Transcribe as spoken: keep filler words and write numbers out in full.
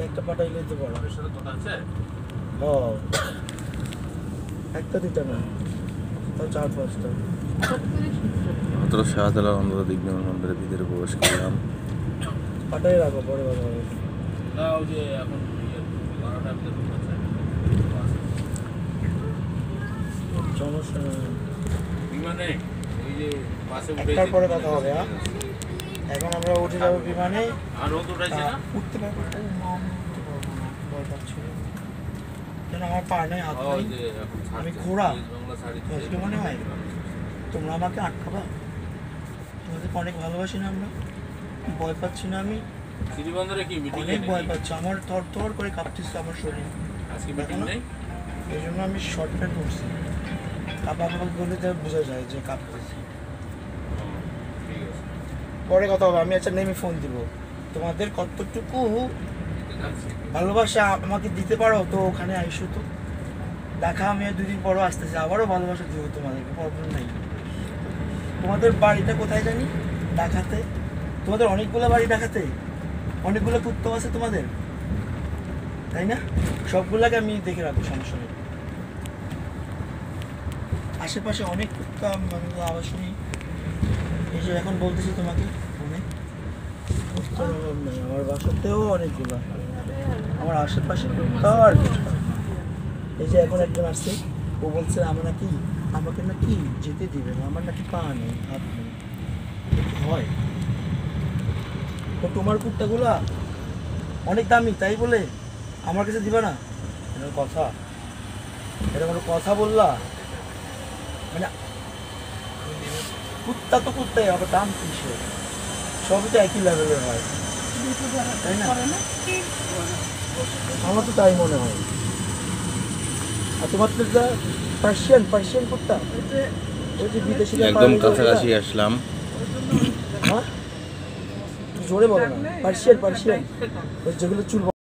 একটা পাঠাইলে তো বড় সাথে কথা আছে। ও একটা দুইটা না, তো চার পাঁচটা। হযরত শাহজালাল আমরা দিগ্বিজয় মন্দিরের ভিতরে প্রবেশ করলাম। পাঠাই রাখো পরে ভালো হবে না। ওই যে এখন বারোটার ভিতরে ঢুকছে সমস্যা নেই বিমানে। এই যে বাসে উঠে একটার পরে কথা হবে। হ্যাঁ এখন আমরা উঠে যাবো বিমানে। আর রোদ উঠাইছে না, উঠতে পারবো না, ভয় পাচ্ছি কেন, আমার পা নেই, হাত নেই, আমি খোড়া। কি মনে হয় তোমরা আমাকে আটকাবা? তোমাদেরকে অনেক ভালোবাসি না আমরা? ভয় পাচ্ছি না আমি? শ্রীবন্দরে কি মিটিং? অনেক ভয় পাচ্ছি, আমার থর থর করে কাঁপতেছে আমার শরীর। আজকে মিটিং নেই, এই জন্য আমি শর্ট প্যান্ট পরছি। কাপা কাপা বলে তো বোঝা যায় যে কাঁপতেছি। পরে কথা হবে, আমি আচ্ছা নেমে ফোন দিব। তোমাদের কতটুকু ভালোবাসা আমাকে দিতে পারো তো ওখানে আইসো তো দেখা। আমি দুদিন পরও আসতেছি, আবারও ভালোবাসা দিব তোমাদেরকে, প্রবলেম নেই। তোমাদের বাড়িটা কোথায় জানি? ঢাকাতে। তোমাদের অনেকগুলো বাড়ি ঢাকাতে, অনেকগুলো কুত্তা আছে তোমাদের, তাই না? সবগুলাকে আমি দেখে রাখবো, সমস্যা নেই। আশেপাশে অনেক কুত্তা আওয়াজ শুনি, এই যে এখন বলতেছি তোমাকে ফোনে। কুত্তার অভাব নেই, আমার বাসাতেও অনেকগুলো, আমার আশেপাশে কুত্তা। আর এই যে এখন একজন আসছে, ও বলছে আমার নাকি আমাকে নাকি যেতে দিবে না, আমার নাকি পা নেই, হাত নেই। হয় তো তোমার কুত্তাগুলা অনেক দামি, তাই বলে আমার কাছে দিবা না? এটা কথা, এটা কোনো কথা বললা? মানে কুত্তা তো কুত্তাই হবে, দাম কিসে? সবই তো একই লেভেলের হয়, তাই না? আমার তো তাই মনে হয়। আর তোমার তো পার্সিয়ান পার্সিয়ান কুত্তা, ওই যে বিদেশি একদম কাছাকাছি আসলাম। হ্যাঁ জোরে বলো না। পার্সিয়ান পার্সিয়ান যেগুলো চুল